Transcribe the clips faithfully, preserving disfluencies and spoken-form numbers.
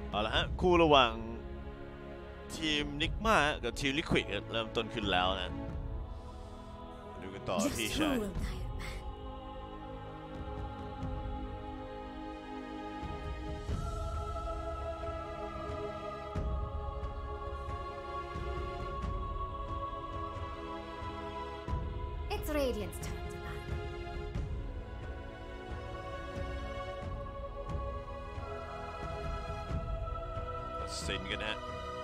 เอาละฮะคู่ระหว่างทีมนิกมากับทีมลิควิดเริ่มต้นขึ้นแล้วนะดูกันต่อพี่ชาย It's Radiant's turn to bat. เซ็นกันฮะ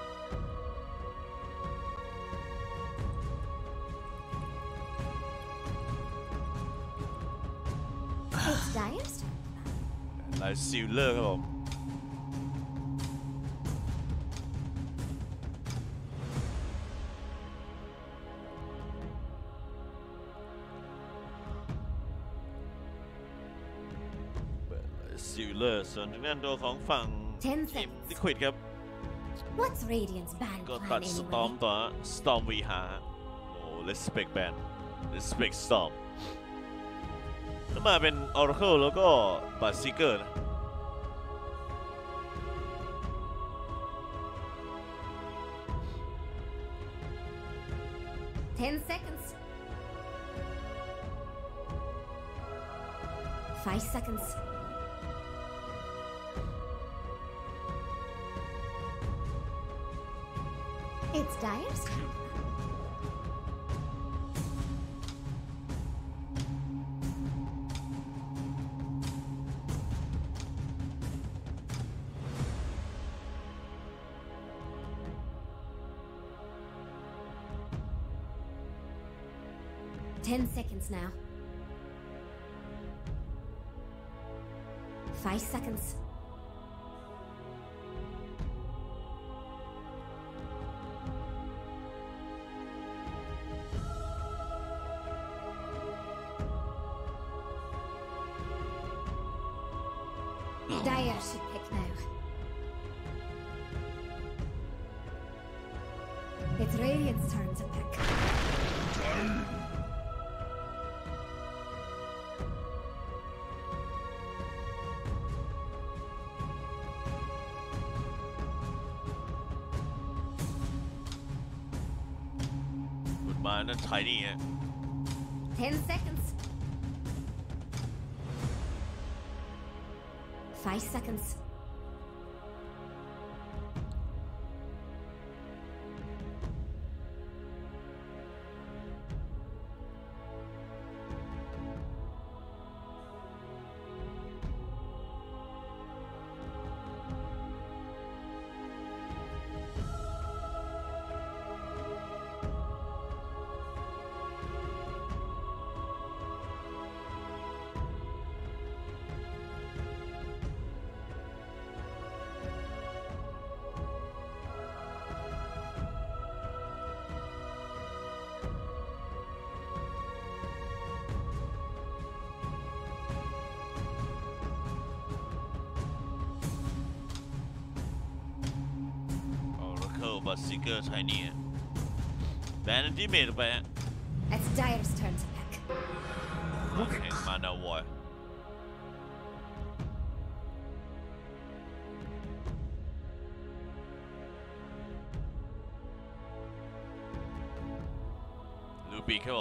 It's Dire's turn. ลายซิลเลอร์ครับผมซิลเลอร์ส่วนทางด้านตัวของฝั่ง Ten ทีม seconds. ลิควิดครับ What's Radiant's ban ก็ plan ตัดสตอม anyway? ต่อสตอมวีหาโอ้ respect ban respect storm แล้วมาเป็น Oracle แล้วก็บัตซิเกอร์นะ Ten seconds. Five seconds. It's Dire's turn. Ten seconds now. Five seconds. Dire should pick now. It's Radiant's turn to pick. Good man, that's tiny, eh? Ten seconds. Five seconds. Oracle บัตซิเกอร์ tiny แบนที่เมดไปฮะ It's Dire's turn to pick. แข่งมานาวอยลูปีครับผม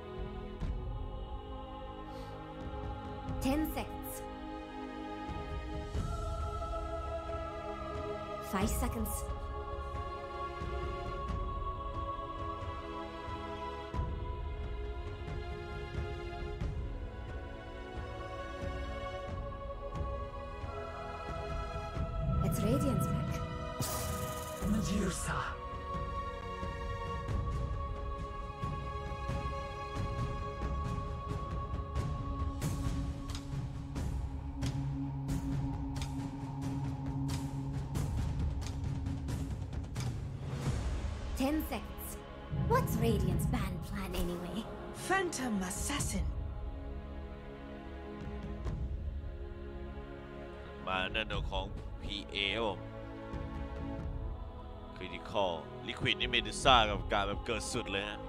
Ten seconds. Five seconds. It's Radiant's pick. Medusa. Ten seconds. What's Radiant's ban plan anyway? Phantom Assassin. มาด้านตัวของ พี เอ ครับผม Critical Liquid นี่เมดูซ่ากับการแบบเกิดสุดเลยฮะ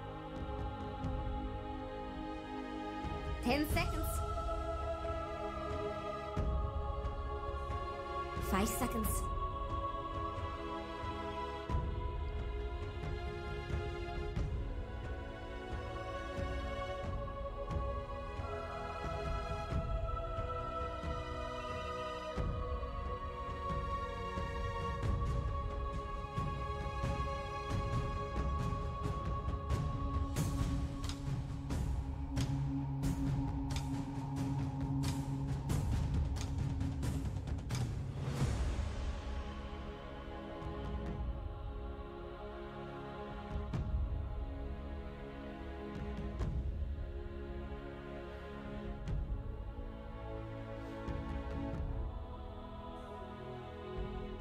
Ten seconds. Five seconds.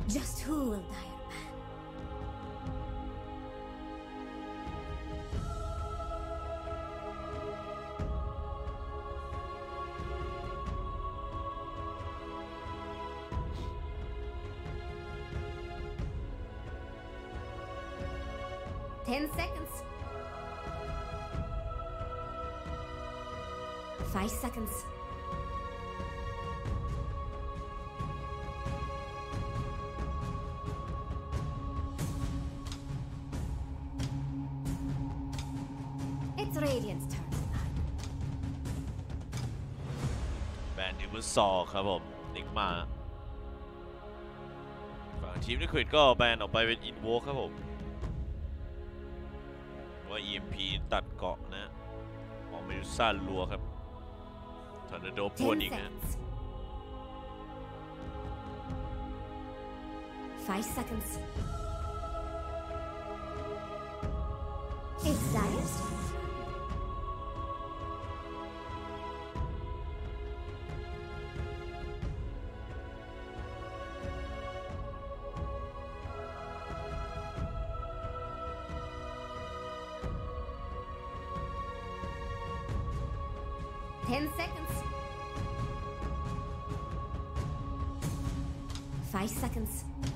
Just who will Dire ban? Ten seconds. Five seconds. It's Radiant's turn. แบนดิวซอครับผมนิกมาฝั่งทีมลิควิดก็แบนออกไปเป็นอินโวครับผมว่า อี เอ็ม พี ตัดเกาะนะออกเมดูซ่าลัวครับทอร์นาโดปวน Ten อีกนะ seconds. Five seconds. It's Dire's turn. Ten seconds. Five seconds.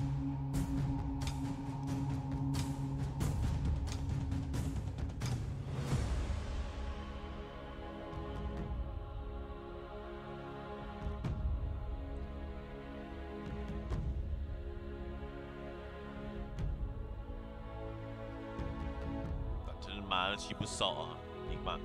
Tadıมาชิบุซออีกมา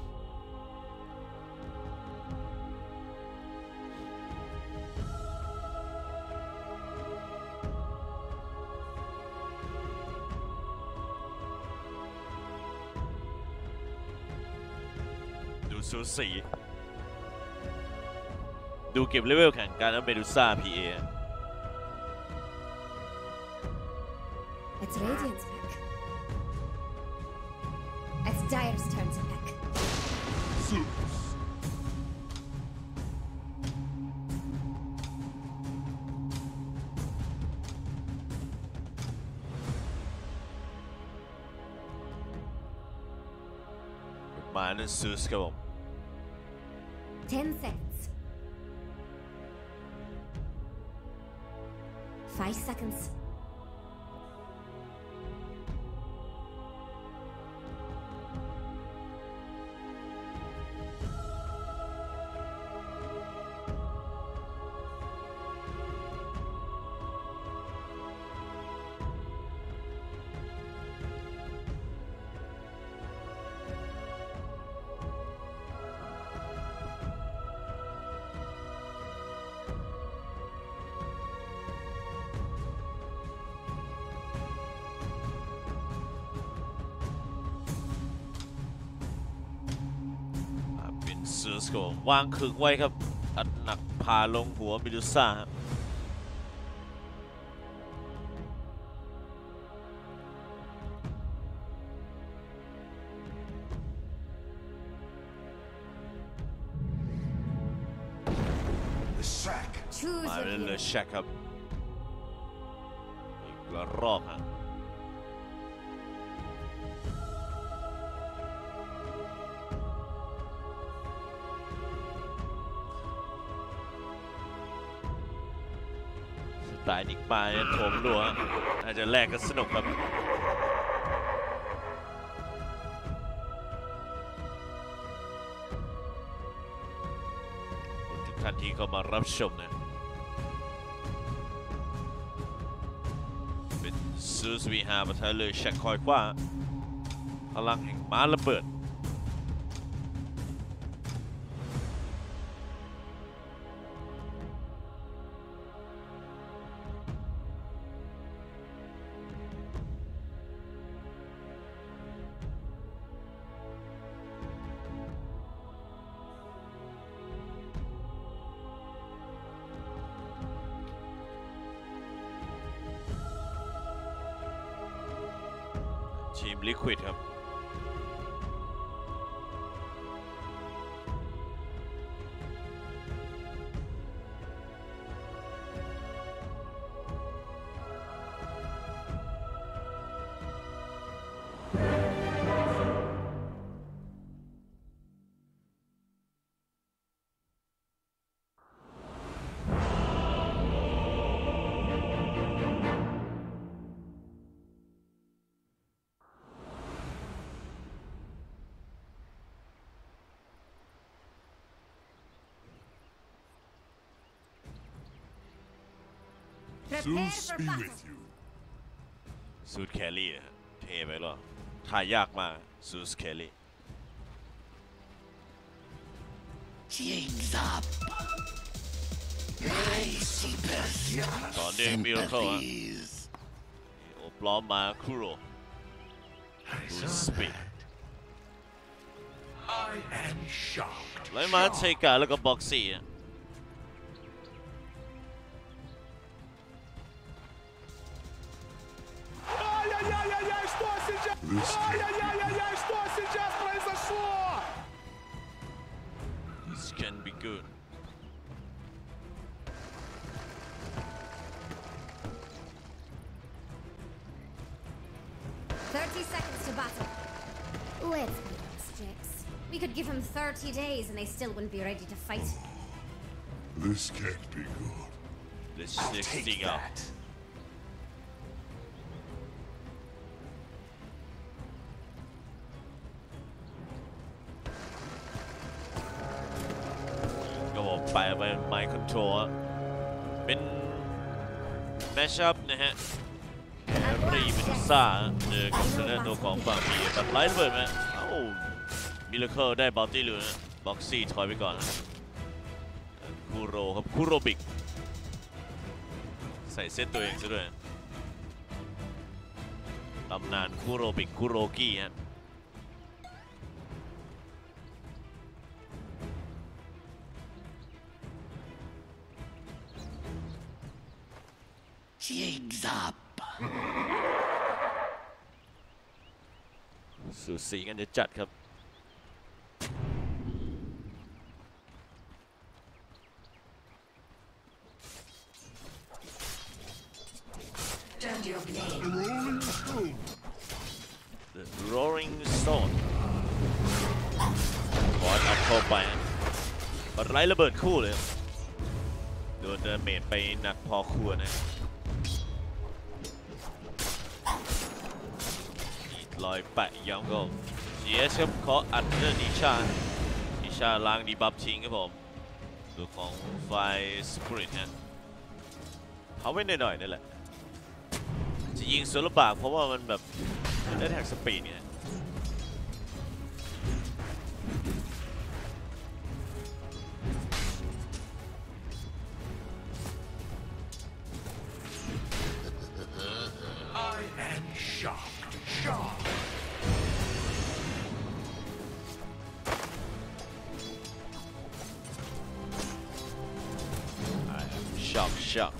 ดูสูสีดูเก็บเลเวลแข่งกันแล้วเมดูซ่า พี เอ It's Radiant's pick. It's Dire's turn to pick. มาเล่นซูสครับผม Ten seconds. Five seconds. ซูสก็วางขึงไว้ครับอัดหนักพาลงหัวมิดูซ่าครับมาเล่นเลยแช็คครับอีกระรอกฮะสายนิกมาเนี่ยโถมรัวอาจจะแลกกันสนุกครับทุกท่านที่เข้ามารับชมนะเป็นซูสวีฮาประทะเลยแช็คคอยคว้าพลังแห่งม้าระเบิดทีมลิควิดครับ Zeus be with you. ซูดแคลรี่เท่ไปหรอถ่ายยากมากซูดแคลรี่ Jigs up. Icy ต่อเนื่องมิราเคิลฮะโอ้ปลอมมาคุโรคูสปีด I am shocked. ไล่มาเทกาแล้วก็บ็อกซี่ This This can be good. Thirty seconds to battle. Let's be sticks. We could give him thirty days and they still wouldn't be ready to fight. This can't be good. Let's stick thing out. ก็บอกไปไปไมค์คอนโทรลเป็นแมชชัพนะฮะแครี่เมดูซ่าเจอกับทางด้านตัวของฝั่งมีแบบไลท์เบิร์ดไหมเอ้ามิราเคิลได้บอลตี้เหลือบ็อกซี่ถอยไปก่อนนะคูโรครับคูโรบิกใส่เซตตัวเองซะด้วยตำนานคูโรบิกคูโรกี้ฮะ Jigs up. สูสีกันจะจัดครับ Stand your blade. Rolling stone. The Roaring Stone บอลเอาเข้าไปบอลไล่ระเบิดคู่เลยโดนเดเมจไปหนักพอควรนะลอยแปะย้ำก็เสียเชฟเคาะอัดเรื่องนิชานิชาล้างดีบัฟทิ้งครับผมตัวของไฟสปริตฮะเขาไว้หน่อยๆนั่นแหละจะยิงสวนลำบากเพราะว่ามันแบบมันได้แท็กสปีดไง I am shocked. Shocked. I am shocked shocked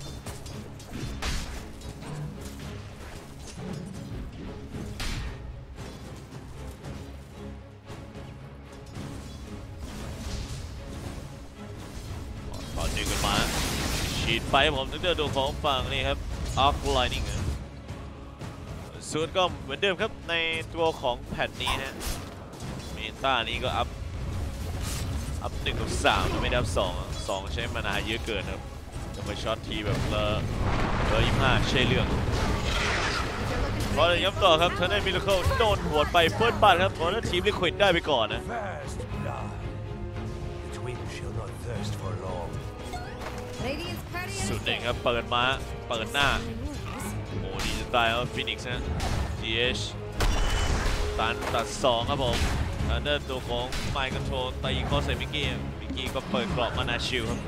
ตอนนี้กันมาฉีดไปผมตั้งแต่ตัวของฝั่งนี่ครับ Arc Lightning ส่วนก็เหมือนเดิมครับในตัวของแพทนี้นะเมตานี้ก็อัพอัพหนึ่งกับสามไม่ได้อัพสองสองใช้มานาเยอะเกินครับจะมาช็อตทีแบบละละยี่ห้าใช่เรื่องพอเลยย้ำต่อครับเทนเนอร์มิลเลอร์โดนหัวไปเฟิร์สบัตครับเพราะนั้นทีมลิควิดได้ไปก่อนนะ First blood. The twin shall not thirst for long. Radiant's courier สุด is หนึ่ง dead. ครับเปิดมาเปิดหน้า Maneuvers. โอ้ดีจะตายครับฟินิกซ์นะ จี เอช ตันตัดสองครับผมอันเดอร์ตัวของไมค์คอนโทรลตีเข้าใส่มิกกี้มิกกี้ก็เปิดกรอบมานาชิลครับ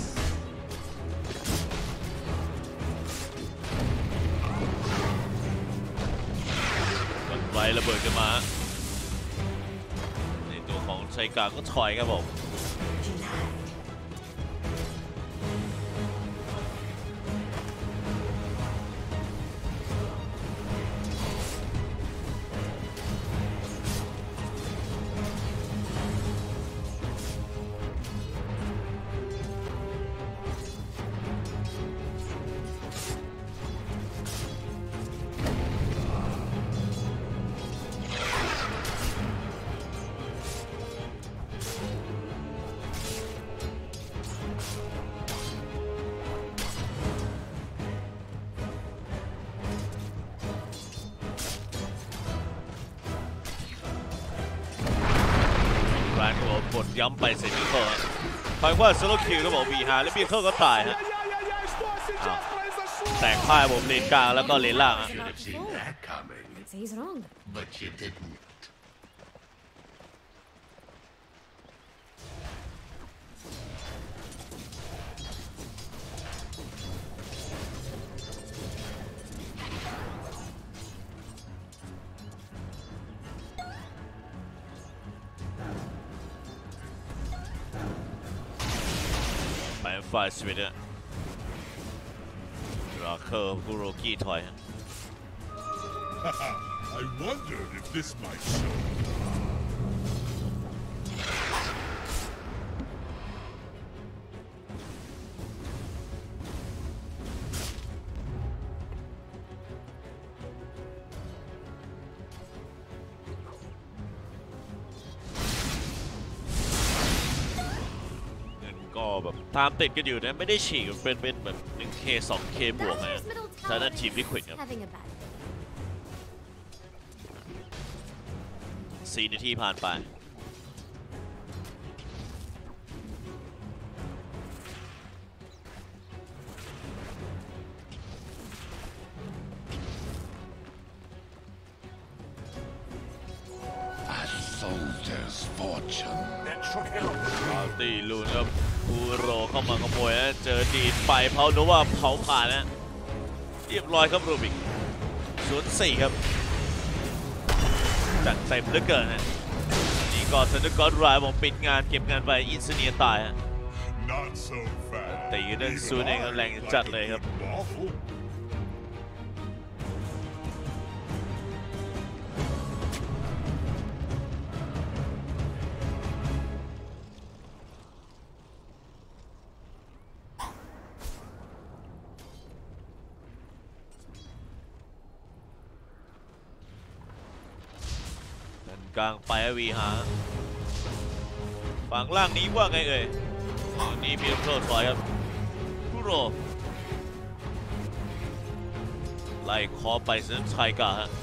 มันไประเบิดขึ้นมาในตัวของไชกาก็ถอยครับผม Denied. แรงก็บอกกดย้ำไปเสร็จมิเคิลหมายว่าโซโลคิวก็บอกบีฮาและมิเคิลก็ตายฮะอ้าวแตกพ่ายผมเลนกลางแล้วก็เลนล่าง Should have seen that coming, So he's wrong. but you didn't. ไปฝ่ายสวีเดนราเคอร์กูโรกี้ถอย I wondered if this might show. ก็แบบตามติดกันอยู่นะไม่ได้ฉีกเป็นเป็นแบบ หนึ่งเค สองเค บวกนะ Dyer's middle ถ้า tower นั้นทีม is ลิควิดครับ having a bad day. สี่นาทีผ่านไป A soldier's fortune. ปาร์ตี้ลูนครับกูโรเข้ามาขโมยนะเจอดีดไปเผาหรือว่าเผาผ่านนะเรียบร้อยครับรูบิกศูนย์สี่ครับจัดเต็มเหลือเกินนะนี่ก็ซันเดอร์ก็อดไรายผมปิดงานเก็บงานไปอินซูเนียตายฮะ Not so fast. ตีเรื่องซูนเองแรงจัดเลยครับ Awful. กลางไปวีหาฝั่งล่างนี้ว่าไงเอ่ยนี่มีโคตรถอยครับคุโรไล่คอไปเส้นชัยกะฮะ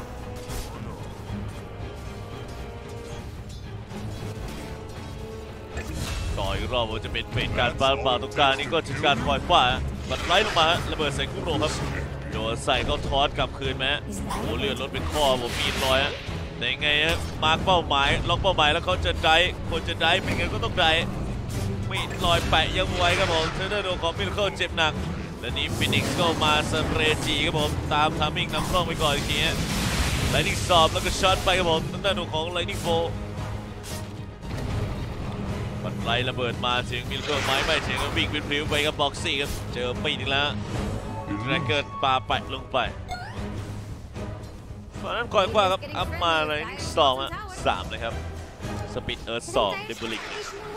ต่ออีกรอบว่าจะเป็นเป็นการปาปาตรงกลางนี่ก็ถึงการคอยฟาดบัดไล่ลงมาระเบิดใส่คุโรครับโดนใส่เขาทอดกลับคืนไหมโอ้เลือดลดเป็นข้อผมมีรอยฮะแต่ยังไงฮะมาร์กเป้าหมายล็อกเป้าหมายแล้วเขาจะได้คนจะได้เป็นไงก็ต้องได้มีรอยแปะยังไวครับผมเทเดอร์โดของมิลเคิลเจ็บหนักและนี้ฟินิกส์ก็มาสเปรจีครับผมตามทามิ่งนำกล้องไปก่อนอีกทีฮะไลนิ่งสอบแล้วก็ช็อตไปครับผมตั้งแต่ดูของไลนิ่งโฟบัดไล่ระเบิดมาถึงมิลเคิลไม้ไม่ถึงก็วิ่งเป็นพริ้วไปกับบ็อกซี่ครับเจอปีนึงแล้วแรกเกิดปาแปะลงไปตอนนั้นก่อนกว่าครับอัพมาเลยสองอะสามเลยครับสปิดเอิร์ธสองเดบิลิก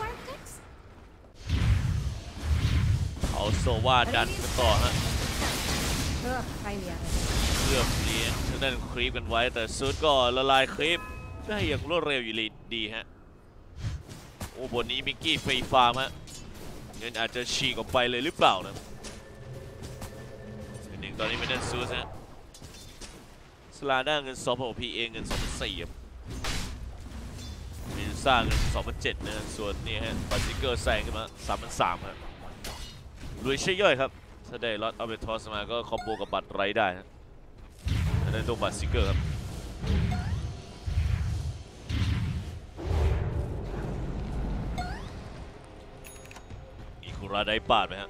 เอาโซวาดันกันต่อฮะ Ugh, find the others. เลือกเลี้ยงทางด้านครีปกันไว้แต่ซูดก็ละลายครีปได้อย่างรวดเร็วอยู่เลยดีฮะโอ้บนนี้มิกกี้ไฟฟาร์มฮะเงินอาจจะฉีกออกไปเลยหรือเปล่านะหนึ่งตอนนี้เป็นด้านซูดฮะสลาด้าเงินสองพันพีเองเงินสองพันสี่ครับมิลซ่าเงินสองพันเจ็ดนะส่วนนี่ฮะบัตซิเกอร์แซงขึ้นมาสามพันสามครับรวยใช่ย่อยครับถ้าได้ลอตเอาไปทอสมาก็คอมโบกับบัตรไรได้ฮะอันนั้นตัวบัตซิเกอร์ครับอีคุระได้ปาดไหมฮะ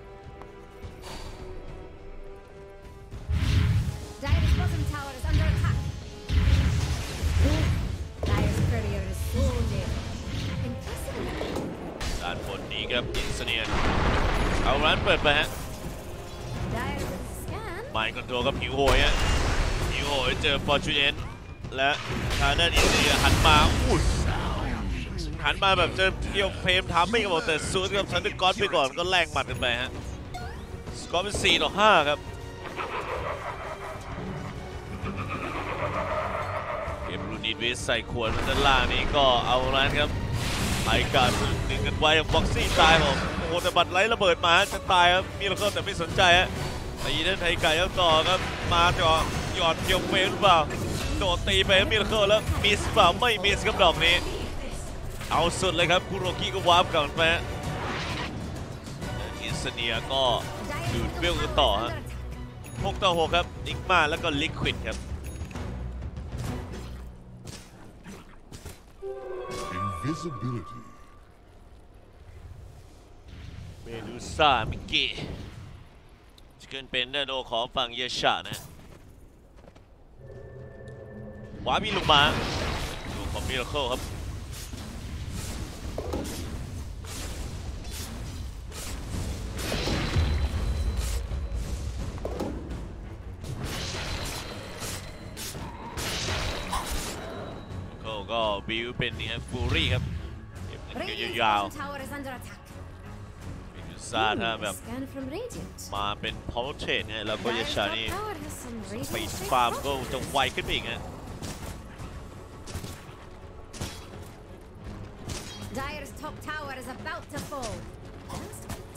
Dyer's bottom tower is under attack. Dyer's courier is so dead. Impressive. ด้านบนนี้ครับอินเสเนียนเอาร้านเปิดไปฮะ Dyer with scan. ไมค์คอนโทรลกับหิวโหยฮะหิวโหยเจอฟอร์จูเนนและทางด้านอินเสเนียหันมาอุ้ยหันมาแบบเจอเกี่ยวเพลมทำไม่กระบอกแต่ซูดกับซันเดอร์ก็อดไปก่อนก็แลกหมัดกันไปฮะสกอร์เป็นสี่ต่อห้าครับเกมลูนิดวิสใส่ขวดมันด้านล่างนี่ก็เอาร้านครับไอการหนึ่งกันไว้อย่างบ็อกซี่ตายผมโอ้โหแต่บัตรไล่ระเบิดมาจะตายครับมีแล้วก็แต่ไม่สนใจฮะตีด้านไทยไก่ยังต่อครับมาจ่อหยอดเกี่ยวเฟลหรือเปล่าโดนตีไปมีแล้วก็แล้วมิสเปล่าไม่มิสครับดอกนี้เอาสุดเลยครับคุโรกิก็วาร์ปกลับไปอินเซเนียก็ดูดเวลกันต่อฮะหกต่อหกครับนิกมาแล้วก็ลิควิดครับ Invisibility. เมดูซ่ามิกกี้จะขึ้นเป็นเดโดของฝั่งเยชานะวามีลงมาดูของมิราเคิลครับเขาก็บิวเป็นนี่ครับฟูรี่ครับเก็บเงินเกี่ยวยาวมิดูซ่าถ้าแบบมาเป็นพาวเวอร์เทรดเนี่ยแล้วก็เยชานี่สปีดฟาร์มก็จะไวขึ้นไปอีกนะ Dire's top tower is about to fall. Just wait.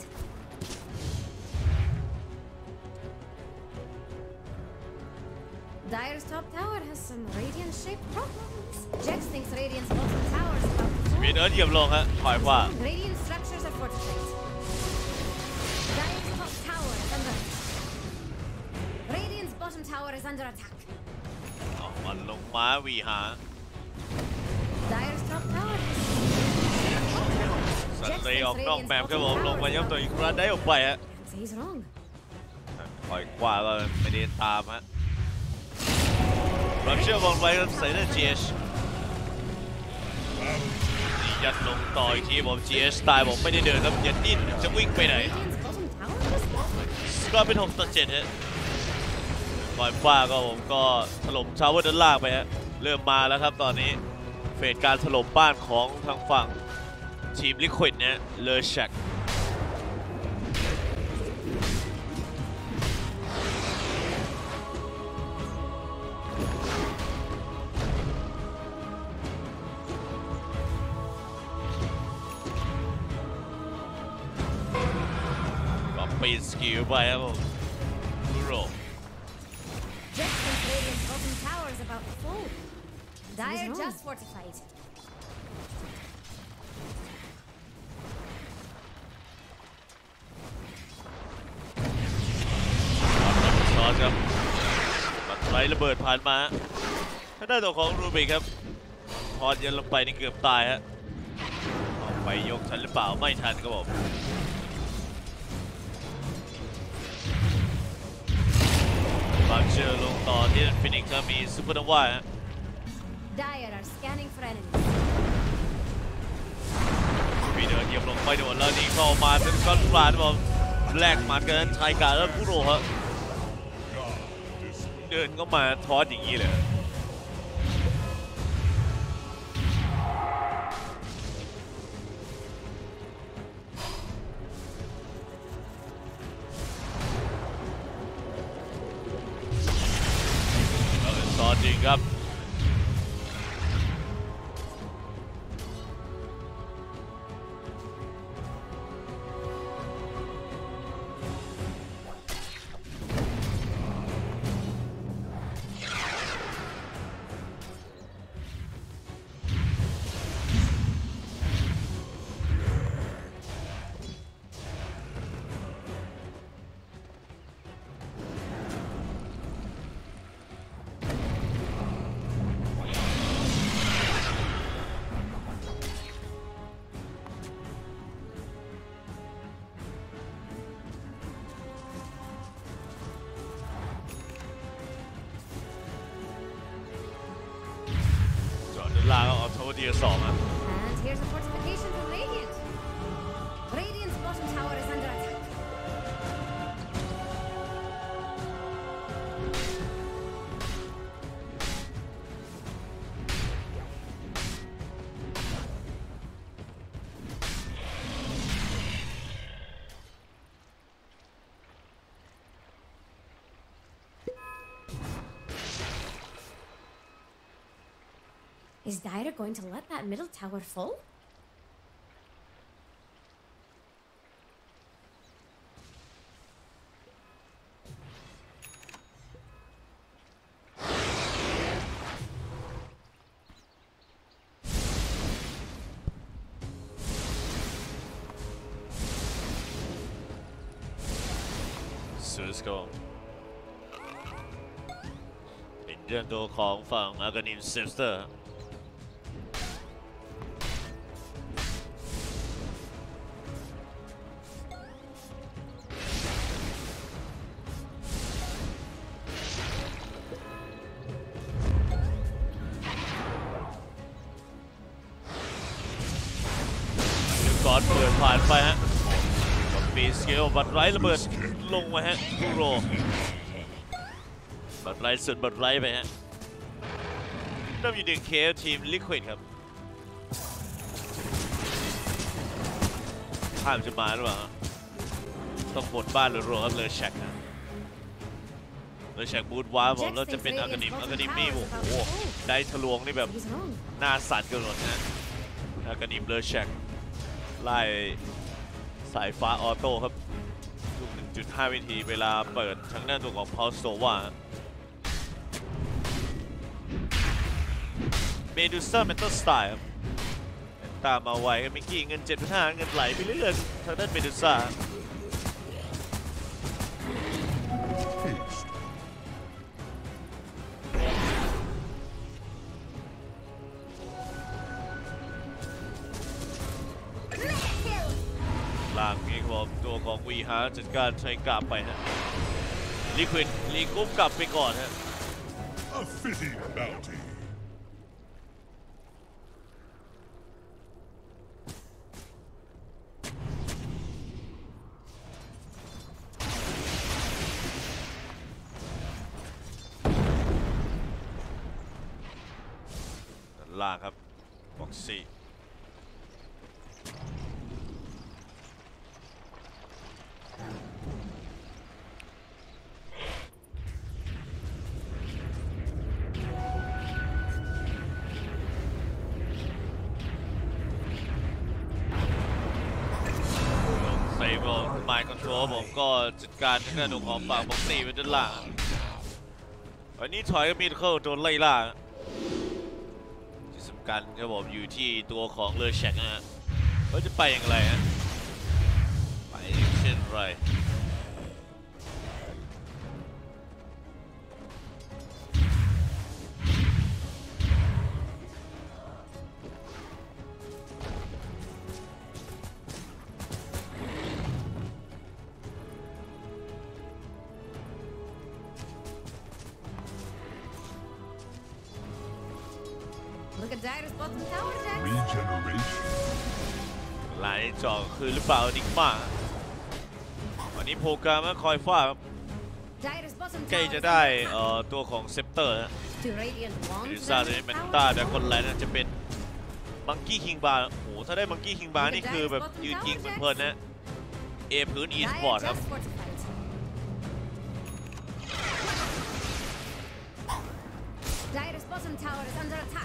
Dire's top tower has some radiant-shaped problems. Jex thinks Radiant's bottom tower is about to มี fall. เนิร์ดเหยียบลงฮะถอยขวา Radiant structures are fortified. Dire's top tower is under attack. Radiant's bottom tower is under attack. เอามันลงมาวีหา Dire's top tower is สันเลยออกนอกแมปครับผมลงมาย่ำตัวอีกครั้งได้ออกไปฮะ Can't say he's wrong. ถอยขวาก็ไม่ได้ตามฮะรับเชื่อมองไปครับใส่เลือด จี เอช ยัดลงต่ออีกทีผม จี เอช ตายผมไม่ได้เดินครับยัดดิ้นจะวิ่งไปไหน Radiant's bottom tower is falling. ก็เป็นหกต่อเจ็ดฮะถอยขวาก็ผมก็ถล่มชาวเวอร์ด้านล่างไปฮะเริ่มมาแล้วครับตอนนี้เฟสการถล่มบ้านของทางฝั่งทีมลิควิดเนี่ยเลอแชกก็ปีนสกิลไปครับผมยูโร Jex thinks Radiant's bottom tower is about to fall. Dire just fortified. ซอสครับบัตรไลระเบิดผ่านมาถ้าได้ตัวของรูบิกครับพอดยันลงไปนี่เกือบตายฮะออกไปยกทันหรือเปล่าไม่ทันครับผมบางเชื่อลงต่อที่ฟินิกซ์มีซูเปอร์โนวาฮะ Dire are scanning for enemies. มีเดินเหยียบลงไปโดนแล้วนี่เข้ามาเป็นก้อนฟลาดผมแลกหมัดกันชายกาแล้วผู้โรฮะเดินก็มาทอสอย่างนี้เลยแล้วเป็นซอสจริงครับลาก็ออโต้เดียสองอ่ะ And here's a fortification from Radiant. Radiant's bottom tower is under attack. Is Dire going to let that middle tower fall? ซูสก็เป็นเรื่องตัวของฝั่งอากานิมเซมสเตอร์ก่อนเปิดผ่านไปฮะปีสเกลบัตรไร้ระเบิดลงมาฮะทูโรบัตรไร้สุดบัตรไร้ไปฮะนำอยู่หนึ่งเคทีมลิควิดครับข้ามจะมาหรือเปล่าต้องบดบ้านหรือรัวครับเลยแช็กนะเลยแช็กบูทว้าผมแล้วจะเป็นอากานิมอากานิมนี่โอ้โหได้ทะลวงนี่แบบหน้าสั่นกันหมดนะอากานิมเลยแช็กไล่สายฟ้าออโต้ครับทุก หนึ่งจุดห้า วิธีเวลาเปิดทางด้านตัวของพาวสโตวาเมดูซ่าเมทัลสไตล์ครับตามมาไวกันมิกกี้เงิน เจ็ดพันห้าร้อย เงินไหลไปเรื่อยๆทางด้านเมดูซ่า ล่างนี้ของตัวของวีฮาร์จัดการใช้กลับไปฮะลิควิดลีกุ๊บกลับไปก่อนฮะ A fitting bounty. ล่างครับบ็อกซี่ไมค์คอนโทรลผมก็จัดการทางด้านของฝั่งบ็อกซี่ไปด้านล่างวันนี้ถอยกับมิดเคิลโดนไล่ล่าที่สำคัญครับผมอยู่ที่ตัวของเลอแชกนะฮะว่าจะไปอย่างไรฮะไปเช่นไร Look at Dyer's bottom tower, Jack. Regeneration. ลายจอคือหรือเปล่านิกมาวันนี้โปรแกรมคอยฟ้า Dyer's bottom ใกล้ tower. จะได้เอ่อตัวของเซปเตอร์ฮะ To Radiant หรือ wands. ซาเดนเมนต้าแต่คนแรกน่าจะเป็นมังกี้คิงบาร์โอ้โหถ้าได้มังกี้คิงบาร์นี่คือแบบยืนยิงเพลินๆนะเอพื้นอีสปอร์ต Dyer ครับ just fortified. Dyer's bottom tower is under attack.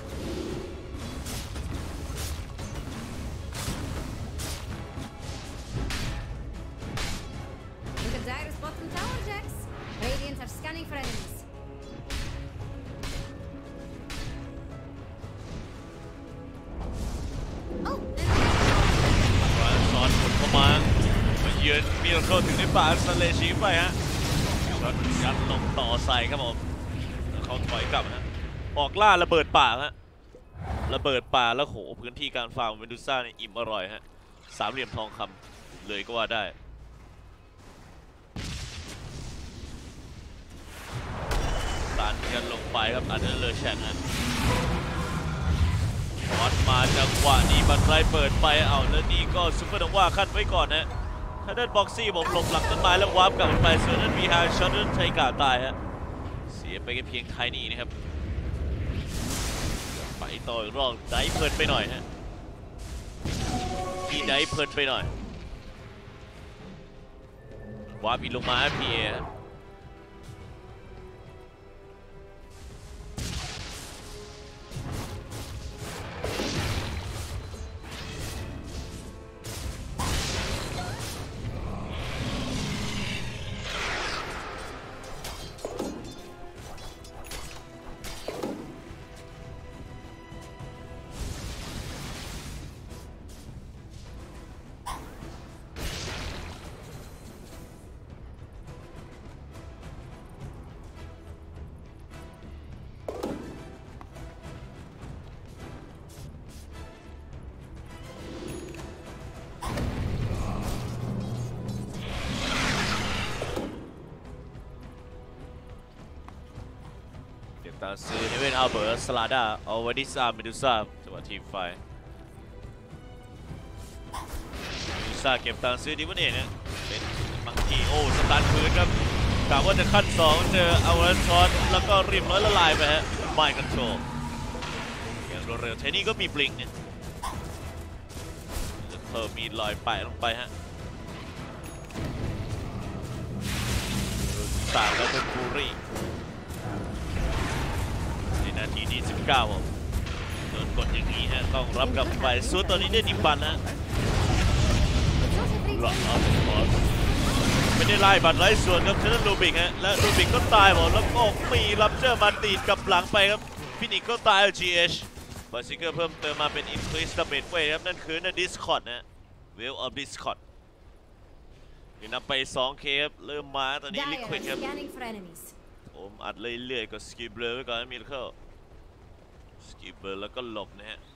Look at Dyer's bottom tower, Jax. Radiant are scanning for enemies. Oh, ซ้อนหมุนเข้ามามาเยือนมิราเคิลถึงได้ป่าสเลชีไปฮะช็อตยัดลงต่อใส่ครับผมแล้วเขาถอยกลับฮะออกล่าระเบิดป่าฮะระเบิดป่าแล้วโหพื้นที่การฟาร์มเวนดูซ่าเนี่ยอิ่มอร่อยฮะสามเหลี่ยมทองคำเลยก็ว่าได้ตันกันลงไปครับอันนั้นเลยแชกฮะวัดมาจังหวะนี้บัตรไล่เปิดไปเอาแล้วนี่ก็ซุปเปอร์โนวาขั้นไว้ก่อนนะถ้าเดินบ็อกซี่ผมหลบหลังต้นไม้แล้ววาร์ปกลับไปส่วนนั้นมีฮาช็อตนั้นไทกาตายฮะเสียไปแค่เพียงไทนี่นะครับไปต่ออีกรอบได้เพลินไปหน่อยฮะมีได้เพลินไปหน่อยวาร์ปอีกลงมาพีเอบตังซื้อเฮเวนอัลเบิร์ตสลาดาเอาไว้ที่ซาเมดูซ่าจังหวะทีมไฟเมดูซ่าเก็บตังซื้อดิวันเองเนี่ยเป็นบางทีโอ้สตาร์ทพื้นครับกะว่าจะขั้นสองเจอเอาเวนช็อตแล้วก็ริมร้อยละลายไปฮะไม่คอนโทรลอย่างเร็วๆเทนี่ก็มีบลิงเนี่ยจะเพิ่มมีลอยไปลงไปฮะสามแล้วเป็นบูรี่ในนาทีที่สิบเก้าผมโดนกดอย่างนี้ฮะต้องรับกลับไปส่วนตอนนี้ได้ดิบันฮะหลอกไม่ได้ไล่บัตรไล่ส่วนครับเชนลูบิกฮะและลูบิกก็ตายหมดแล้วก็มีรับเจอร์มาตีดกับหลังไปครับฟินิกก็ตาย จี เอช บาซิเกอร์เพิ่มเติมมาเป็น Increase Damage Weight ครับนั่นคือนั่น Discord นะ Wave of Discord อยู่นำไป สองเค ครับเริ่มมาตอนนี้ Liquid ครับผมอัดเรื่อยๆก็สกิปเบลอไว้ก่อนนะมิลเคิลสกิปเบลอแล้วก็หลบนะฮะ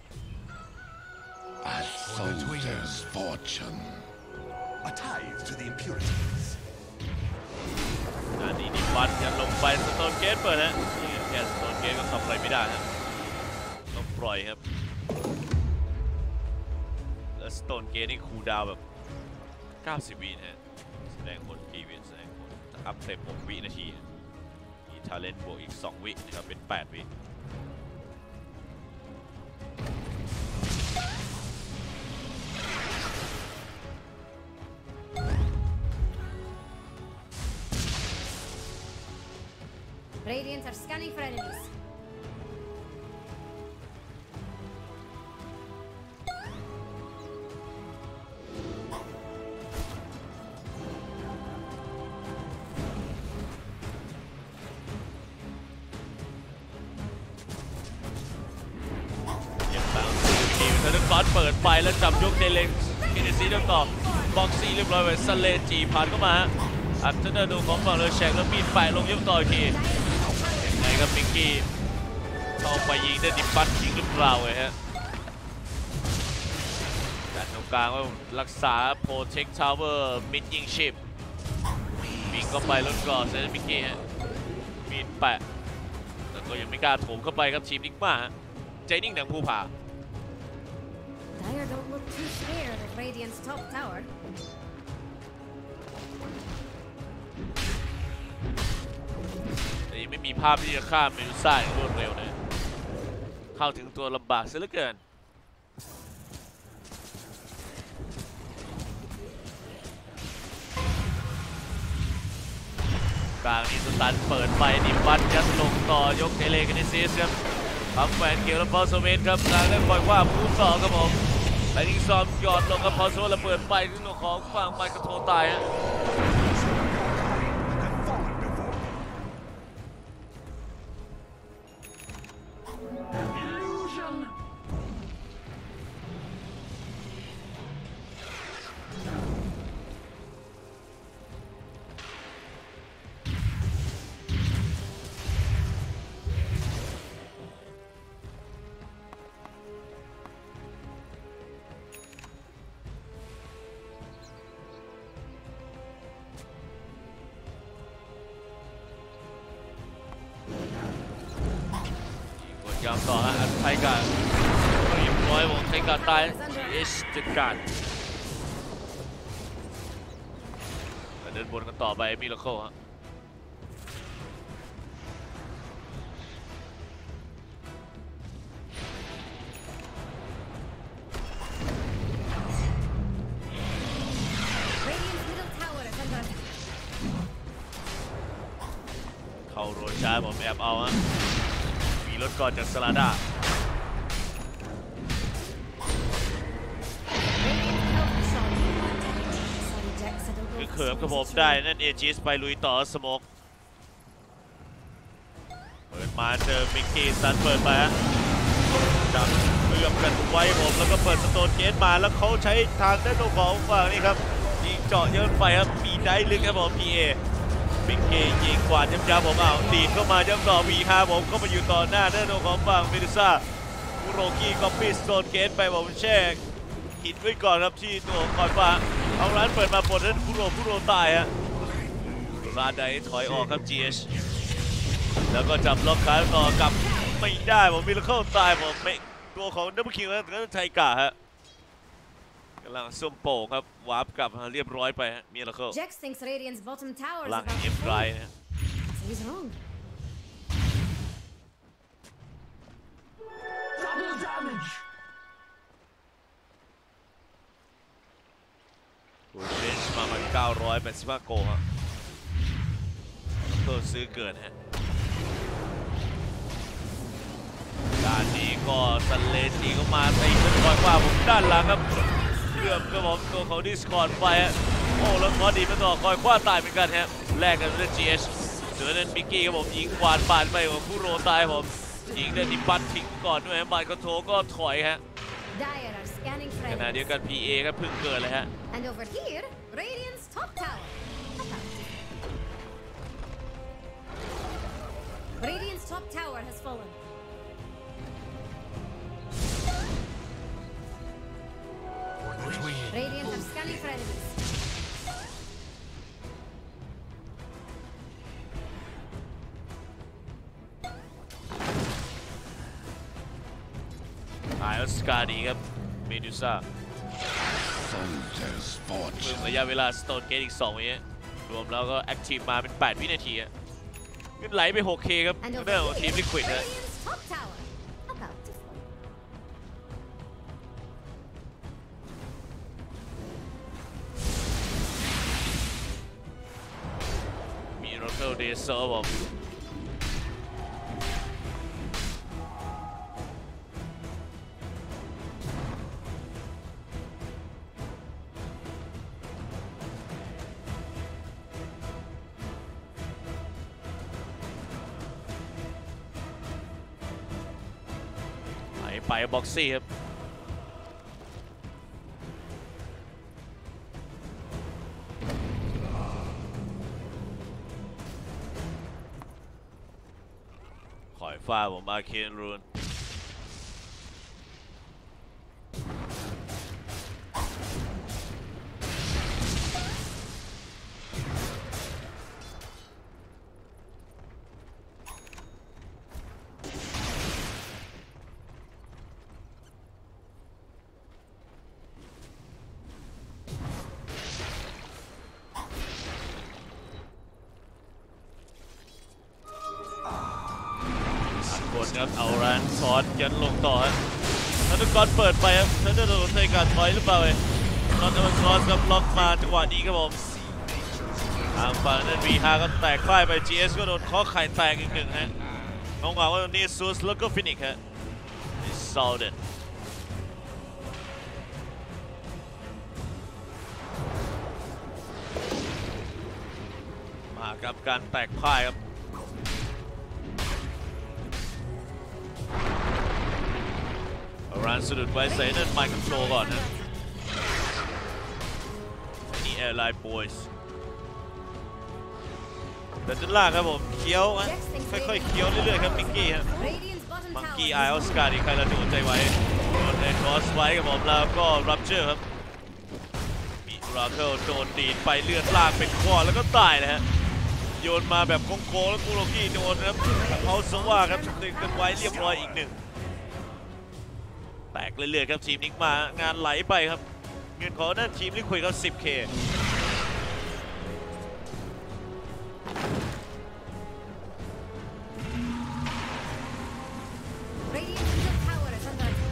A soldier's fortune. A tithe to the impurities. อันนี้ดิบันจะลงไปสโตนเกตเปิดฮะนี่แค่สโตนเกตก็ทำอะไรไม่ได้ฮะต้องปล่อยครับแล้วสโตนเกตนี่คูลดาวน์แบบเก้าสิบวินะฮะแสดงผลกี่วิแสดงผลอัพเต็มหกวินาทีมีทาเลนต์บวกอีกสองวินะครับเป็นแปดวิ Radiant are scanning for enemies. ยังตามทีมเทเลคอนเปิดไปแล้วจับยกเดเลนกินซีเดิมต่อบ็อกซี่เรียบร้อยไปสเลจีผ่านเข้ามาอัดเทนเดอร์ดูของฝั่งเลยแชกแล้วมีดไปลงยกต่ออีกทียังไงครับมิกกี้เข้าไปยิงได้ดิบัตยิงหรือเปล่าเลยฮะด้านตรงกลางว่ารักษาโปรเทคทาวเวอร์มิดยิงชิปวิ่งเข้าไปลดก่อนเซนมิกกี้ฮะมีดแปะแต่ก็ยังไม่กล้าโถมเข้าไปครับทีมนิกมาใจนิ่งดังภูผา Dire don't look too scared of Radiant's top tower. แต่ยังไม่มีภาพที่จะฆ่าเมดูซ่าอย่างรวดเร็วนะเข้าถึงตัวลำบากเสียเหลือเกินกลางนี้สตันเปิดไปดิบัตยัดลงต่อยกเทเลกันในซีสครับพับแฟนเกลและพอลโซเมนครับกลางได้ปล่อยว่าพูดต่อครับผมไลนิ่งซอมหยอดลงกับพอลโซแล้วเปิดไปที่ตัวของฝั่งไมค์กระโทตายฮะยาวต่อฮะไทยการเรียบร้อยวงไทยการตายเอชจัดการเดินบนกันต่อไปมิราเคิลฮะเข้าโรยช้าผมแอบเอาฮะมีรถก่อนจากสลาดาคือเขิมกับผมได้นั่นเอจิสไปลุยต่อสโมกเปิดมาเจอมิกกี้สันเปิดไปฮะจับเลือบกันไว้ผมแล้วก็เปิดสโตนเกตมาแล้วเขาใช้ทางด้านของฝั่งนี้ครับยิงเจาะเยอะไปครับมีได้ลึกครับผมพีเอมิกกี้ยิงกวาดย้ำๆผมเอาดีเข้ามาย้ำต่อ วี ห้า ผมเข้ามาอยู่ต่อหน้าด้านของฝั่งเมดูซ่าคุโรกิก็ปิดสโตนเกตไปผมแช่หินไว้ก่อนครับที่ตัวก่อนฟ้าเอาร้านเปิดมาปลดนั้นคุโรคุโรตายฮะราไดถอยออกครับ จี เอชแล้วก็จับล็อกขาต่อกลับไม่ได้ผมมิลเคิลตายผมไม่ตัวของดับเบิลคิงแล้วก็ไทกะฮะกำลังส้มโป่งครับวาร์ปกลับเรียบร้อยไปฮะมิลเคิล Jax thinks Radiant's bottom tower พ is ลัง about เอ็ม to ไร fall. นะ So he's wrong. Double damage. คูเชนมามาเก้าร้อยแปดสิบห้าโกฮะเพิ่มซื้อเกินฮะการนี้ก็สันเลนตีก็มาตีขึ้นก่อนว่าผมด้านหลังครับเกือบก็ผมตัวเขาดิสคอร์ดไปฮะโอ้แล้วคอดีมาต่อคอยคว้าตายเหมือนกันฮะแลกกันด้วย จี เอช เจอเล่นมิกกี้ครับผมยิงกวาดปาดไปของผู้โรตายผมยิงได้ดิบัตทิ้งก่อนด้วยฮะบายคอนโทรก็ถอยฮะ Dire are scanning ขณะเดียวกัน พี เอ ก็เพิ่งเกิดเลยฮะ And over here, Radiant's top tower. Radiant's top tower has fallen. Radiant are scanning for enemies. หายออสการ์ดีครับเมดูซ่า Soldier's เพิ่ม fortune. ระยะเวลาสโตนเกตอีกสองวิรวมแล้วก็แอคทีฟมาเป็นแปดวินาทีอะขึ้นไหลไป หกเค ครับ And เรื่องของ over ทีม here, ลิควิดนะ Radiant's top tower. About to fall. มีโรเทลเดเซอร์ผมไปไปบ็อกซี่ครับคอยฟ้าผมอาเคนรูนคนครับเอาร้านซอสยันลงต่อฮะแล้วทุกคนเปิดไปครับแล้วจะโดนเทการถอยหรือเปล่าเองตอนนั้นซอสกับล็อกมาจังหวะนี้ครับผมทางฝั่งนั้น วี ห้า ก็แตกพ่ายไป จี เอส ก็โดนข้อไข่แตกอีกหนึ่งฮะน้องเหงาว่าตอนนี้ซูสแล้วก็ฟินิกฮะซาวเดนมากับการแตกพ่ายครับร้านสะดุดไว้ใส่นั่นไมค์คอนโทรลก่อนนะนี่แอร์ไลน์บอยส์แต่ด้านล่างครับผมเคี้ยวฮะค่อยๆเคี้ยวเรื่อยๆครับมิกกี้ฮะ Radiant's bottom มัง tower. กี้ไอ is ออ under สการ์ดีใครละดูใจไว้โดนในคอสไว้ครับผมแล้วก็รับเจอร์ครับมีราเคิลโดนดีดไปเลือดลากเป็นก้อนแล้วก็ตายนะฮะโยนมาแบบโค้งๆแล้วกูโรกี้โดนครับเขาสว่าครับดึงกันไว้เรียบร้อยอีกหนึ่งแตกเรื่อยๆครับทีมนิกมางานไหลไปครับเงินของนั่นทีมลิควิดเขา สิบเค Radiant's middle tower is under attack.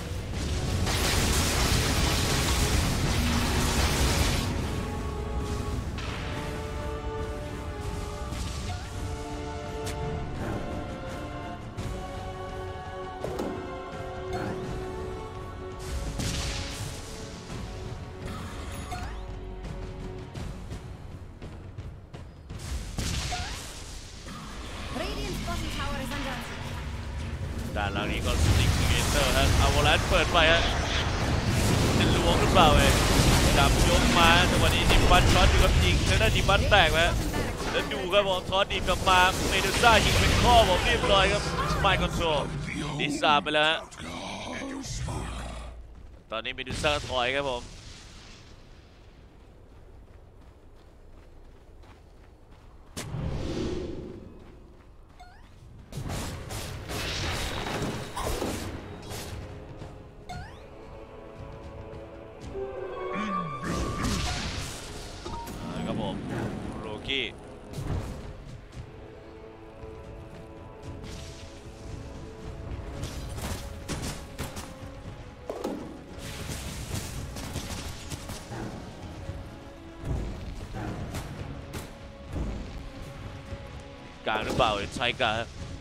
ด้านหลังนี้ก็สติกเกเตอร์ฮะอาวอลันเปิดไปฮะจะล้วงหรือเปล่าเองจับยกมาแต่วันนี้ดิบันช็อตอยู่กับยิงเธอได้ดิบันแตกแล้วแล้วดูครับผมทอดดีกลับมาเมดูซ่ายิงเป็นข้อผมเรียบร้อยครับไมค์คอนโทรลดิซาไปแล้วฮะตอนนี้เมดูซ่าถอยครับผมกลางหรือเปล่าใช่กลาง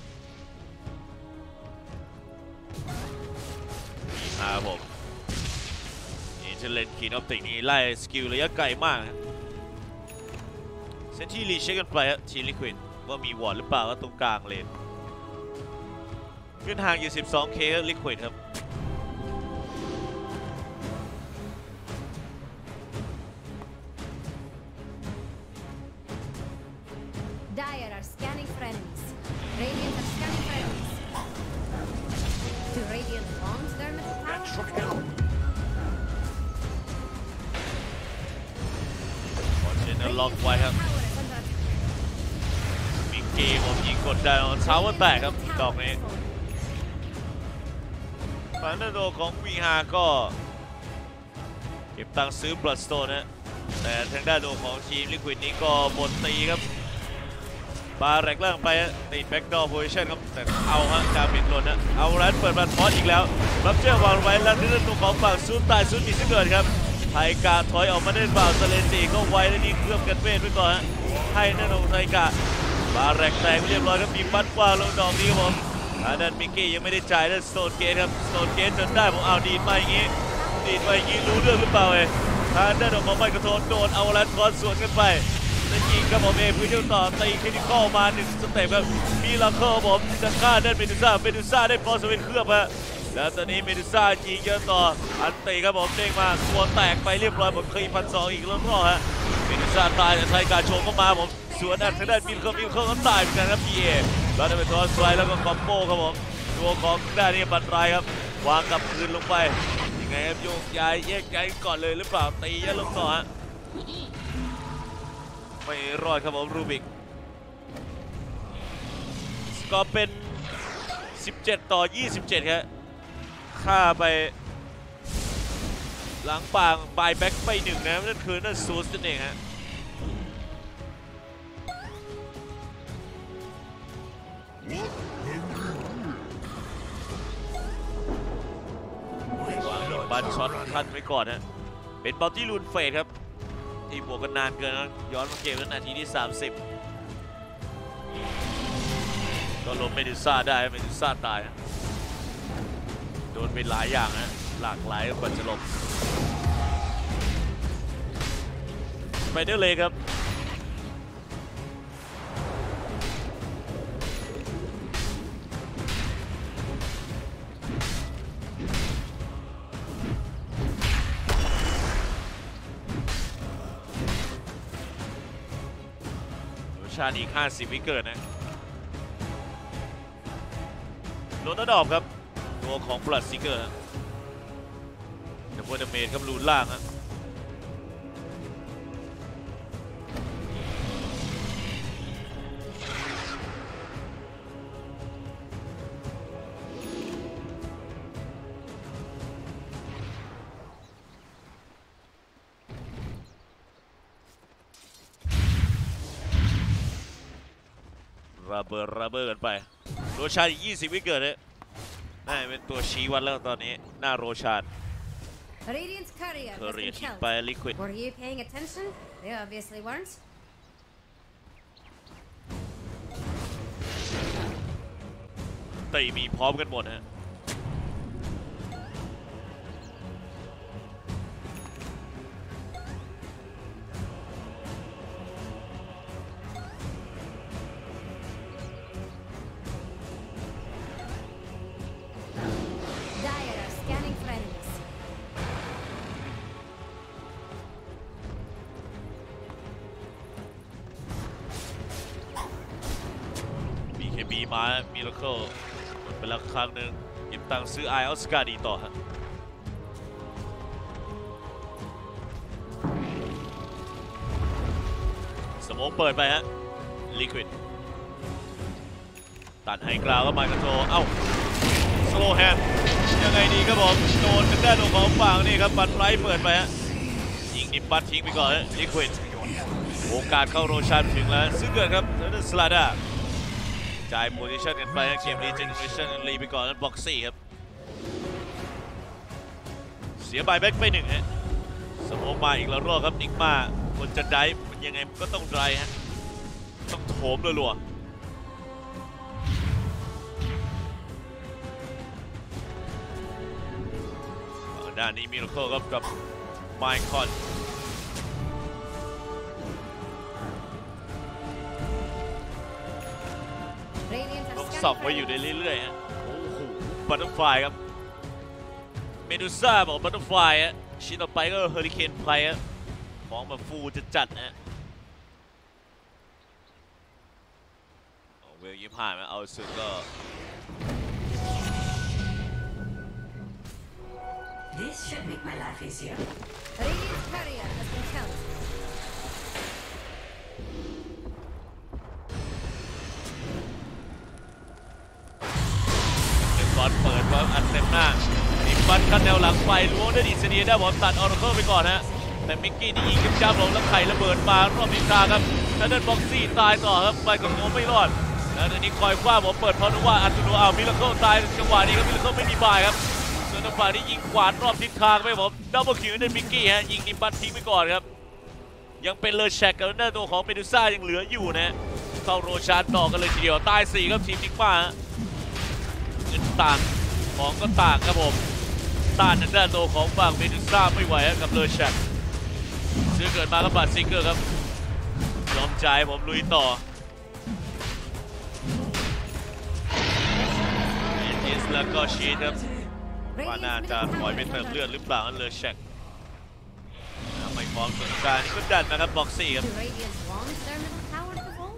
ครับผมนี่จะเล่นคีนออปติกนี่ไล่สกิลระยะไกลมากเซนที่รีเช็คกันไปครับทีมลิควิดว่ามีวอร์ดหรือเปล่าตรงกลางเลนขึ้นห่างอยู่ สิบสองเค ครับลิควิดครับ Dire are scanning friends. Radiant are scanning friends. Do Radiant want their middle tower? ขอเชนล็อกไว้ครับ Tower is under attack. มีเกมผมยิงกดได้เช้าวันแตกครับดอกนี้ฝั่งด้านโดของวีฮาก็เก็บตังค์ซื้อบลัดสโตนนะแต่ทางด้านโดของทีมลิควิดนี้ก็หมดตีครับปาแรกล่างไปติดแบ็กดอร์โพซิชั่นครับแต่เอาฮะการบิดหล่นนะเอาแรนเปิดมาทอสอีกแล้วรับเจ้าวางไว้แล้วเรื่องตัวของฝั่งซูนตายซูนมีสิ่งเกิดครับไทกาถอยออกมาได้เปล่าเซเลนตีก็ไว้แล้วนี่เคลือบกันเวทไว้ก่อนฮะให้นั่นของไทกาปาแรกแตกเรียบร้อยครับมีบัตกว้างลงดอกนี้ครับผมอันนั้นมิกกี้ยังไม่ได้จ่ายนั่นสโตนเกตครับสโตนเกตจนได้ผมเอาดีดมาอย่างงี้ดีดมาอย่างงี้รู้เรื่องหรือเปล่าเอ้ทางด้านของไมค์กระโทนโดนเอาแรนทอสสวนกันไปแล้วยิงครับผมเองพื้นที่ต่อตีคริติคอลมาหนึ่งสเต็ปครับมีลังเคอร์ผมจะฆ่าด้านเมดูซ่าเมดูซ่าได้ฟอร์สวินเคลือบฮะแล้วตอนนี้เมดูซ่ายิงเยอะต่ออันตีครับผมเด้งมาตัวแตกไปเรียบร้อยผมเคยพันสองอีกแล้วก็ฮะเมดูซ่าตายแต่ไทยการโชว์เข้ามาผมสวนอันทางด้านมิลเคอร์มิลเคอร์ก็ตายเหมือนกันครับพีเอแล้วได้เป็นตัวสไลด์แล้วก็คอมโบครับผมตัวของด้านนี้บัตรายครับวางกับคืนลงไปยังไงครับโยกย้ายแยกย้ายก่อนเลยหรือเปล่าตีเยอะลงต่อฮะไม่รอดครับผมรูบิกสกอร์เป็นสิบเจ็ดต่อยี่สิบเจ็ดครับฆ่าไปหลังปางบายแบ็กไปหนึ่งนะนั่นคือนั่นซูสนั่นเองฮะบันช็อตคันไว้ก่อนฮะเป็นบอลที่ลูนเฟดครับที่บวกกันนานเกินนะย้อนมาเกมนาทีที่สามสิบก็ล้มเมดูซ่าได้เมดูซ่าตายโดนไปหลายอย่างนะหลากหลายกว่าจะหลบไปเดอร์เลยครับชาติอีกห้าสิบวิเกิดนะโดนดอบครับตัวของบลัดซิเกอร์แต่พวกดาเมจครับรูนล่างฮะระเบิดระเบิดกันไปโรชานอีกยี่สิบวิเกิดเลยน่าเป็นตัวชี้วัดแล้วตอนนี้หน้าโรชาน Radiant's courier เธอ has เรีย been นทิ้ง killed. ไปลิควิด Were you paying attention? They obviously weren't. ตีมีพร้อมกันหมดฮะบีมามิราเคิลเป็นละครั้งหนึ่งหยิบตังค์ซื้อไอออสการ์ดีต่อฮะสโมกเปิดไปฮะลิควิดตัดให้กราวก็มากระโจเอ้าสโลแฮนยังไงดีครับผมโดนทางด้านของฝั่งนี่ครับบัตไรเปิดไปฮะยิงนิบบัตทิ้งไปก่อนลิควิดโอกาสเข้าโรชันถึงแล้วซึ่งเกิดครับเดนสลาดาจ่ายโพซิชันกันไปเกมนี้เจเนอเรชั่นรีไปก่อนนั้นบ็อกซี่ครับเสียบายแบ็กไปหนึ่งฮะสมองมาอีกแล้วรอบครับนิกมาคนจะได้มันยังไงก็ต้องไดฮะต้องโถมรัวๆด้านนี้มิราเคิลครับกับไมคอนต้องส่องไว้อยู่ในเรื่อยๆฮะโอ้โหบัตเตอร์ฟลายครับเมดูซ่าบอกบัตเตอร์ฟลายฮะชิ้นต่อไปก็เฮอริเคนไพฮะของแบบฟูจะจัดนะฮะเวลยี่ห้าเอาสุดก็ This should make my life easier. Radiant courier has been killed. เดนบอลเปิดว่าอัดเต็มหน้าดิฟันคันแนวหลังไปล้วงได้ดีเสียได้บอลตัดออร์เคิลไปก่อนฮะแต่มิกกี้นี่ยิงกับจ้าลงแล้วไข่ระเบิดมารอบนิทาครับแล้วเดินบ็อกซี่ตายต่อครับไปกับโง่ไม่รอดแล้วเดี๋ยวนี้คอยคว้าผมเปิดเพราะนึกว่าอัตุโนเอามิราเคิลตายจังหวะนี้ครับมิราเคิลไม่มีบายครับส่วนทางฝ่ายนี้ยิงกวาดรอบทิศทางไปผมดับเบิลคิวได้มิกกี้ฮะยิงนิมบัตทิ้งไปก่อนครับยังเป็นเลอแชกกับหน้าตัวของเมดูซ่ายังเหลืออยู่นะเข้าโรชานต่อกันเลยทีเดียวตายสี่ครับทีมนิกมาเงินต่างของก็ต่างครับผมต้านหน้าตัวของฝั่งเมดูซ่าไม่ไหวกับเลอแชกซื้อเกิดมากับบาดซิงเกอร์ครับยอมใจผมลุยต่อเอจิสแล้วก็ชีทครับว่าน่าจะปล่อยไปเติมเลือดหรือเปล่าเลอแชกไม่พร้อมสนการนี่ก็ดันนะครับบ็อกซี่ครับ Do Radiant want their middle tower to fall?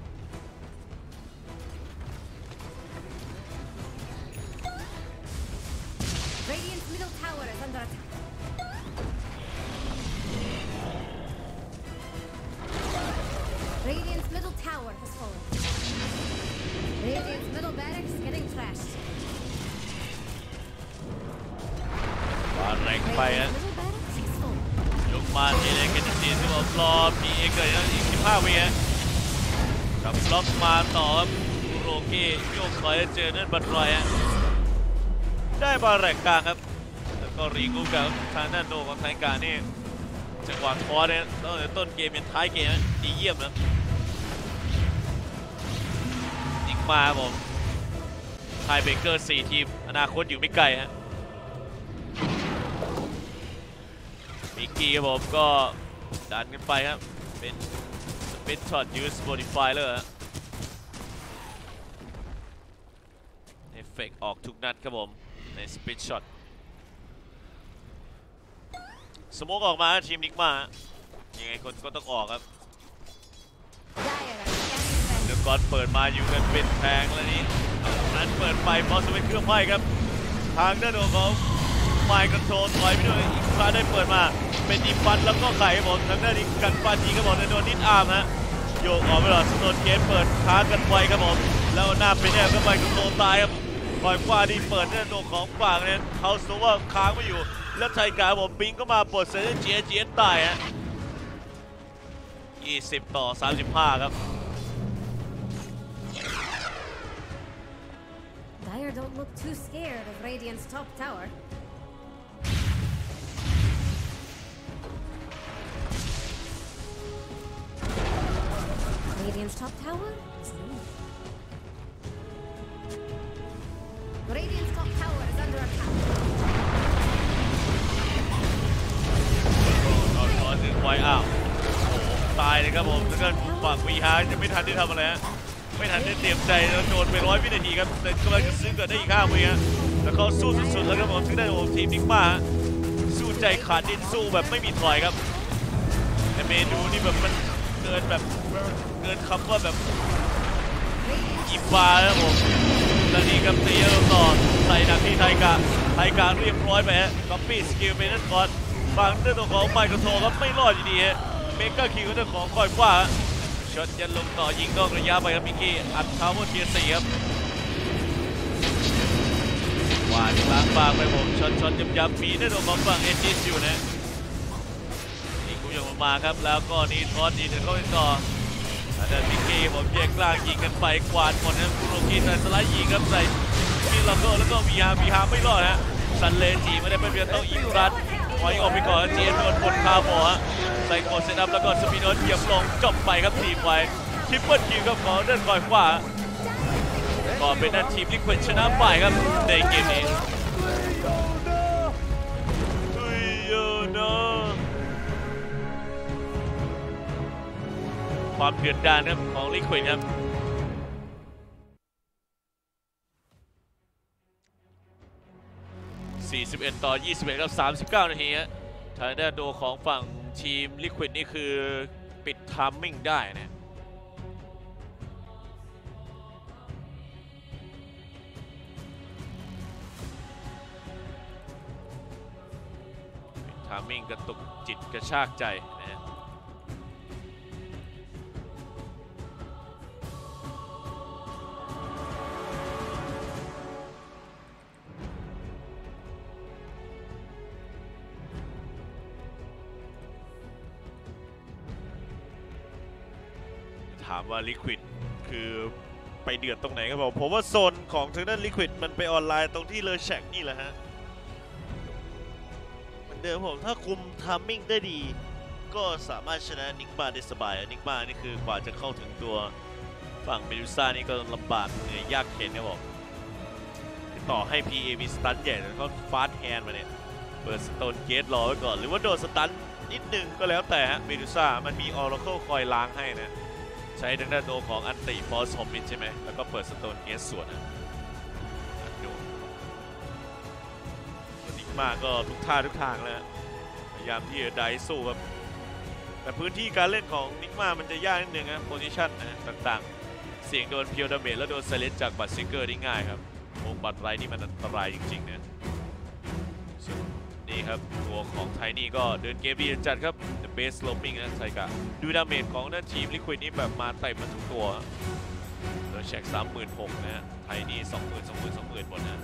Radiant's middle tower is under attack. Radiant's middle tower has fallen. Radiant's middle barracks getting trashed. วางแรงไปฮะ Radiant's middle barracks is full. ยกมาทีเลยกันทีที่บอกรอพีเอเกิดแล้วอีกสิบห้าวิฮะกับบล็อกมาต่อครับโรเก้โยกถอยเจอเนื่นบัตรอยฮะได้บอลแรงกลางครับแล้วก็รีกูกับทางด้านโนของทางการนี่จังหวะคอเนี่ยตั้งแต่ต้นเกมยันท้ายเกมดีเยี่ยมนะยิงมาผมไทยเบเกอร์สี่ทีมอนาคตอยู่ไม่ไกลฮะมิกกี้ครับผมก็ดันกันไปครับเป็นสปินช็อตยูสโมดิฟายเลยฮะเอฟเฟกต์ออกทุกนัดครับผมในสปินช็อตสโมกออกมาทีมนิกมายังไงคนก็ต้องออกครับ Dire are scanning เด them. อะก็อดเปิดมาอยู่กันเป็นแพงแล้วนี้นั้นเปิดไปพอสวิตเครื่องไฟครับทางด้านของไมค์คอนโทรลถอยไปด้วยอีกครั้งได้เปิดมาเป็นดีฟันแล้วก็ไข่ครับผมทางด้านนี้กันปาจีครับผมในโดนนิดอาร์มฮะโยกออกไปหลอดสโตนเกตเปิดค้ากันไวครับผมแล้วหน้าไปเนี่ยก็ไมค์คอนโทรลตายครับปล่อยกว่าดีเปิดในโดนของฝั่งเนี่ยเขาสูว่าค้างไม่อยู่แล้วไทยกาผมบิงก็มาปลดเซนเจียเจียตายฮะยี่สิบต่อสามสิบห้าครับ Dire don't look too scared of Radiant's top tower. Radiant's top tower is new. Radiant's top tower is under attack. เอาถอนถึงไว้อ้าวโอ้โหตายเลยครับผมแล้วก็ฝั่งวีฮาร์จะไม่ทันได้ทำอะไรฮะไม่ทันได้เตรียมใจแล้วโดนไปร้อยวินาทีครับแต่กำลังจะซื้อเกิดได้อีกห้าวิฮะแล้วเขาสู้สุดๆแล้วครับผมถึงได้โอ้ทีมนิกมาสู้ใจขาดดินสู้แบบไม่มีถอยครับแต่เมนูนี่แบบมันเกินแบบเกินคำว่าแบบอิ่มบาแล้วผมแล้วนี่ครับตีแล้วต่อใส่หนักที่ไทยกาไทยกาเรียบร้อยไปฮะก๊อปปี้สกิลเป็นนั่นก่อนฝั่งเรื่องของไมค์คอนโทรลครับไม่รอดอยู่ดีฮะเมกาคิวเรื่องของคอยกว่าช็อตยันลงต่อยิงนอกระยะไปครับมิกกี้อัดเท้าเทียร์สี่ครับวาดล้างปากไปผมช็อตช็อตย้ำๆมีเรื่องของฝั่งเอจิสอยู่นะนี่กูยังมาครับแล้วก็นี่ทอดดีเดินเข้าไปต่อแต่มิกกี้ผมแยกกลางยิงกันไปกวาดหมดนะคุโรกิแต่สไลด์ยิงครับใส่มิลาโกแล้วก็มีฮามีฮาไม่รอดนะซันเลจีไม่ได้เป็นเพียงต้องอิงรัดถอยออกไปก่อนเจียนโดนบนคาบอฮะใส่โคเซนับแล้วก็สปิโนเหยียบลงจบไปครับทีมไว้ทริปเปิลคิวครับของเดินก่อนขวาก็เป็นนัดทีมลิควิดชนะไปครับในเกมนี้ความเดือดดาลครับของลิควิดครับสี่สิบเอ็ดต่อยี่สิบเอ็ดครับสามสิบเก้านาทีฮะทางด้านตัวของฝั่งทีมลิควิดนี่คือปิดไทามมิ่งได้นะปิดไทามมิ่งกระตุกจิตกระชากใจนะถามว่าลิควิดคือไปเดือดตรงไหนครับผมผมว่าโซนของทางด้านลิควิดมันไปออนไลน์ตรงที่เลอแชกนี่แหละฮะเหมือนเดิมผมถ้าคุมทามมิ่งได้ดีก็สามารถชนะนิกมาได้สบายนิกมานี่คือกว่าจะเข้าถึงตัวฝั่งเมดูซ่านี่ก็ลำบากเหนื่อยยากเข็นครับผมต่อให้ พี เอ มีสตันใหญ่แต่เขาฟาสต์แฮนด์มาเนี่ยเปิดสโตนเกตรอไว้ก่อนหรือว่าโดนสตันนิดนึงก็แล้วแต่ฮะเมดูซ่ามันมีออราเคิลคอยล้างให้นะใช้ทางด้านตัวของอันติฟอสโฮมินใช่ไหมแล้วก็เปิดสโตนเกสส่วนนะดูนิกมาก็ทุกท่าทุกทางแล้วพยายามที่จะได้สู้ครับแต่พื้นที่การเล่นของนิกมามันจะยากนิดนึงนะโพซิชันนะต่างๆเสี่ยงโดนเพียวดาเมจแล้วโดนไซเลนจากบัตซิงเกอร์ได้ง่ายครับโอ้บัตไรนี่มันอันตรายจริงๆนะนี่ครับตัวของไทนี่ก็เดินเกมดีจัดครับ The Base Sloping นะไซกะดูดาเมจของด้านทีมลิควิดนี่แบบมาเต็มมาทุกตัวโดนแช็ก สามหมื่นหกพัน นะฮะไทนี่ สองหมื่น สองหมื่น สองหมื่น หมดนะ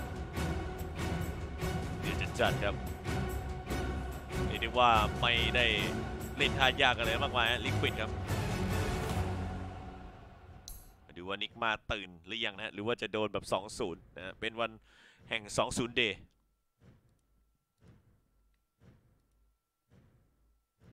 เดี๋ยวจะจัดครับเรียกได้ว่าไม่ได้เล่นท่ายากอะไรมากมายลิควิดครับดูว่านิกมาตื่นหรือยังนะหรือว่าจะโดนแบบ สองศูนย์ นะเป็นวันแห่ง สองศูนย์ Day